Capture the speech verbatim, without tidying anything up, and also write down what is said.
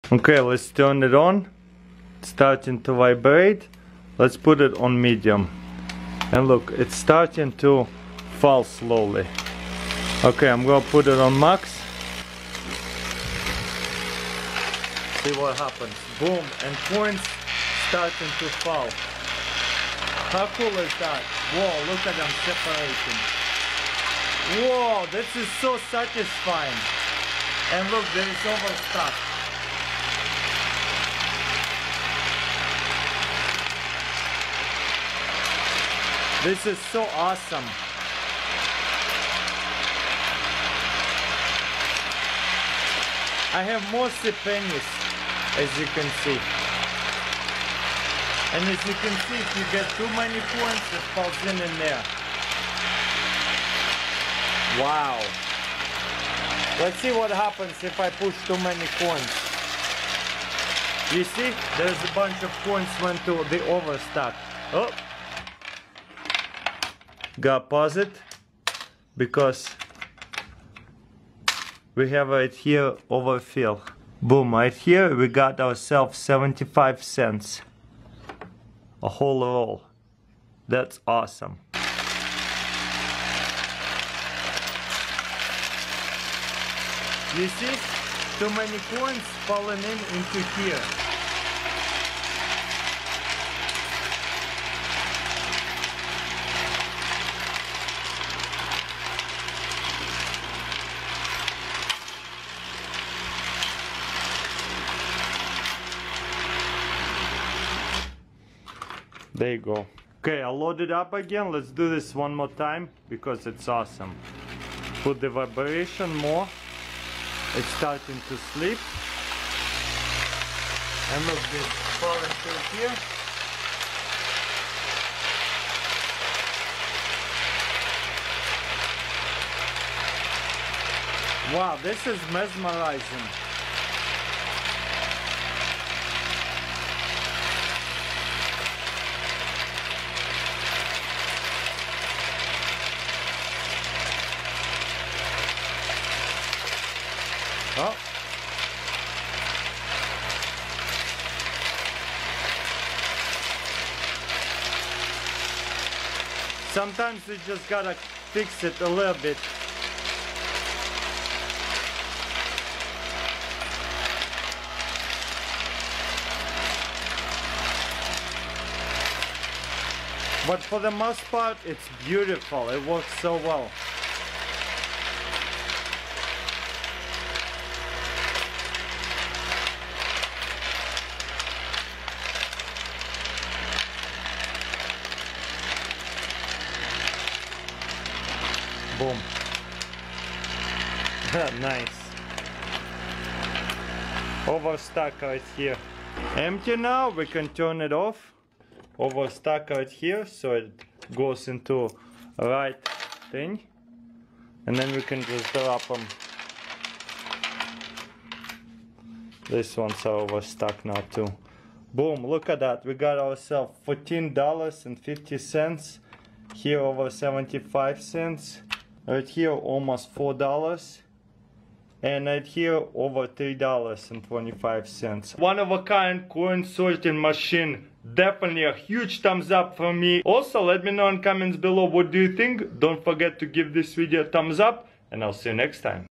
Okay, let's turn it on. It's starting to vibrate. Let's put it on medium. And look, it's starting to fall slowly. Okay, I'm gonna put it on max. See what happens. Boom, and coins starting to fall. How cool is that? Whoa, look at them separating. Whoa, this is so satisfying. And look, there is overstock. This is so awesome. I have mostly pennies, as you can see. And as you can see, if you get too many coins, it falls in in there. Wow. Let's see what happens if I push too many coins. You see, there's a bunch of coins went to the overstock. Oh. Got pause it because we have right here overfill. Boom, right here we got ourselves seventy-five cents. A whole roll. That's awesome. You see? Too many coins falling in into here. There you go. Okay, I'll load it up again. Let's do this one more time because it's awesome. Put the vibration more. It's starting to sleep. And look, this falling through here. Wow, this is mesmerizing. Oh. Sometimes you just gotta fix it a little bit. But for the most part, it's beautiful. It works so well. Boom. Nice. Overstock right here. Empty now, we can turn it off. Overstock right here, so it goes into right thing. And then we can just drop them. This one's overstock now too. Boom, look at that. We got ourselves fourteen dollars and fifty cents. Here over seventy-five cents. Right here almost four dollars. And right here over three dollars and twenty-five cents. One of a kind coin sorting machine. Definitely a huge thumbs up from me. Also let me know in comments below what do you think. Don't forget to give this video a thumbs up. And I'll see you next time.